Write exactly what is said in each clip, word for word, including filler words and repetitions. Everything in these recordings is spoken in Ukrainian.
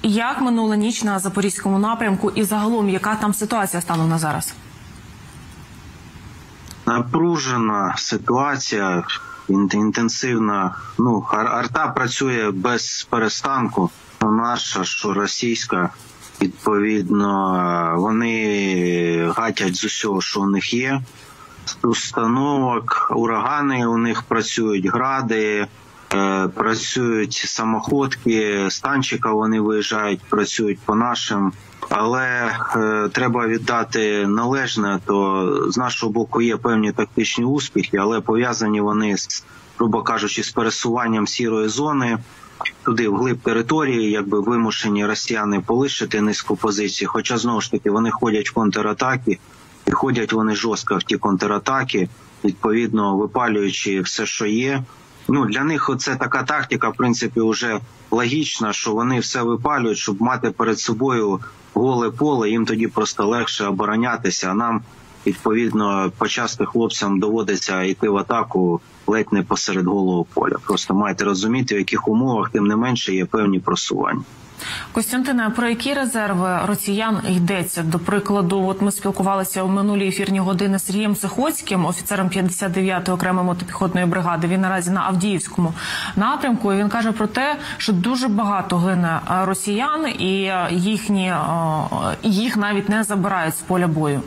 Як минула ніч на Запорізькому напрямку і загалом, яка там ситуація станом на зараз? Напружена ситуація, інтенсивна. Ну, арта працює без перестанку. Наша, що російська, відповідно, вони гатять з усього, що у них є. Установок, урагани у них працюють, гради, е, працюють самоходки, з танчика вони виїжджають, працюють по нашим. Але е, треба віддати належне, то з нашого боку є певні тактичні успіхи, але пов'язані вони, з, грубо кажучи, з пересуванням сірої зони туди, вглиб території, якби вимушені росіяни полишити низку позицій. Хоча, знову ж таки, вони ходять в контратаки, і ходять вони жорстко в ті контратаки, відповідно випалюючи все, що є. Ну, для них це така тактика, в принципі, вже логічна, що вони все випалюють, щоб мати перед собою голе поле, їм тоді просто легше оборонятися, а нам, відповідно, почасти хлопцям доводиться йти в атаку ледь не посеред голого поля. Просто маєте розуміти, в яких умовах, тим не менше, є певні просування. Костянтине, про які резерви росіян йдеться? До прикладу, от ми спілкувалися у минулі ефірні години з Сергієм Сихоцьким, офіцером п'ятдесят дев'ятої окремої мотопіхотної бригади. Він наразі на Авдіївському напрямку. І він каже про те, що дуже багато гине росіян, і їхні, їх навіть не забирають з поля бою.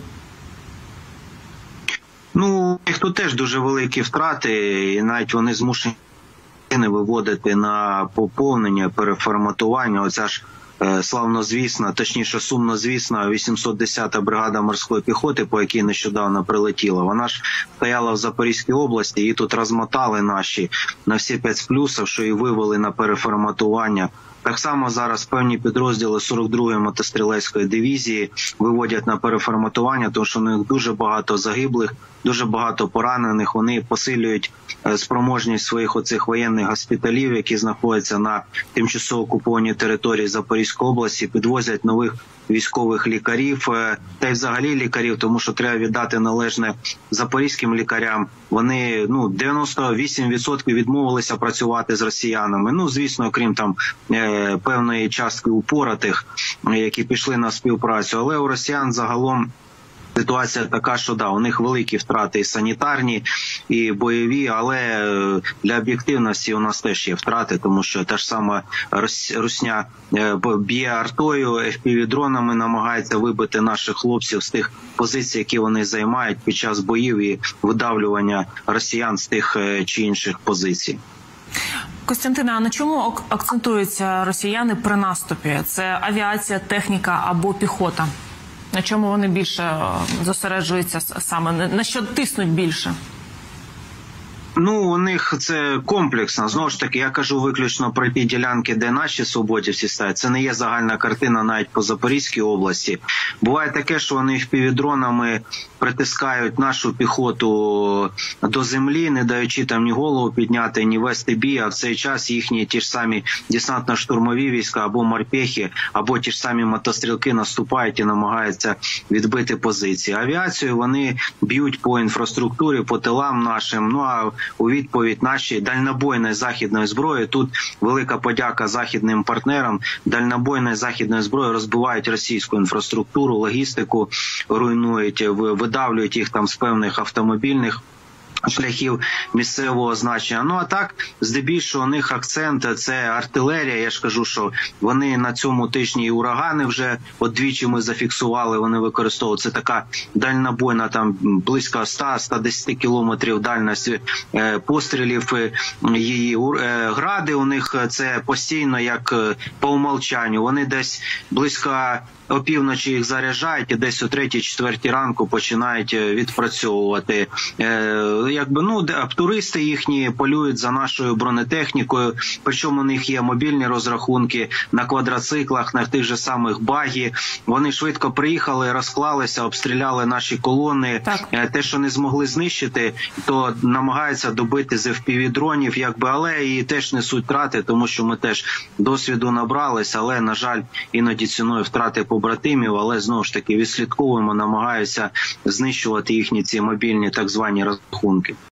Ну, їх тут теж дуже великі втрати, і навіть вони змушені не виводити на поповнення, переформатування. Оця ж е, славнозвісна, точніше сумнозвісна вісімсот десята бригада морської піхоти, по якій нещодавно прилетіла. Вона ж стояла в Запорізькій області, її тут розмотали наші на всі п'ять плюсів, що її вивели на переформатування. Так само зараз певні підрозділи сорок другої мотострілецької дивізії виводять на переформатування, тому що у них дуже багато загиблих, дуже багато поранених. Вони посилюють спроможність своїх оцих воєнних госпіталів, які знаходяться на тимчасово окупованій території Запорізької області, підвозять нових військових лікарів, та й взагалі лікарів, тому що треба віддати належне запорізьким лікарям. Вони, ну, дев'яносто вісім відсотків відмовилися працювати з росіянами. Ну, звісно, окрім там е, певної частки упоратих, які пішли на співпрацю. Але у росіян загалом ситуація така, що да, у них великі втрати і санітарні, і бойові, але для об'єктивності у нас теж є втрати, тому що та ж сама русня б'є артою, еф пі ві-дронами намагається вибити наших хлопців з тих позицій, які вони займають під час боїв і видавлювання росіян з тих чи інших позицій. Костянтине, а на чому акцентуються росіяни при наступі? Це авіація, техніка або піхота? На чому вони більше зосереджуються саме? На що тиснуть більше? Ну, у них це комплексно. Знову ж таки, я кажу виключно про ті ділянки, де наші свободівці стоять. Це не є загальна картина навіть по Запорізькій області. Буває таке, що вони еф пі ві-дронами притискають нашу піхоту до землі, не даючи там ні голову підняти, ні вести бій, а в цей час їхні ті ж самі десантно-штурмові війська або морпехи, або ті ж самі мотострілки наступають і намагаються відбити позиції. Авіацію вони б'ють по інфраструктурі, по тилам нашим, ну а у відповідь наші дальнобойної західної зброї. Тут велика подяка західним партнерам. Дальнобойної західної зброї розбивають російську інфраструктуру, логістику руйнують, видавлюють їх там з певних автомобільних шляхів місцевого значення. Ну а так, здебільшого, у них акцент – це артилерія. Я ж кажу, що вони на цьому тижні і урагани вже от двічі ми зафіксували, вони використовують. Це така дальнобойна, там близько сто - сто десять кілометрів дальності е, пострілів її. Е, гради у них це постійно як по умовчанню. Вони десь близько опівночі їх заряджають і десь о третій-четвертій ранку починають відпрацьовувати. Е, якби, ну, туристи їхні полюють за нашою бронетехнікою, причому у них є мобільні розрахунки на квадроциклах, на тих же самих багі. Вони швидко приїхали, розклалися, обстріляли наші колони. Так. Те, що не змогли знищити, то намагаються добити з еф пі ві-дронів, якби, але і теж несуть втрати, тому що ми теж досвіду набралися, але, на жаль, іноді ціною втрати побратимів, але, знову ж таки, відслідковуємо, намагаються знищувати їхні ці мобільні так звані розрахунки.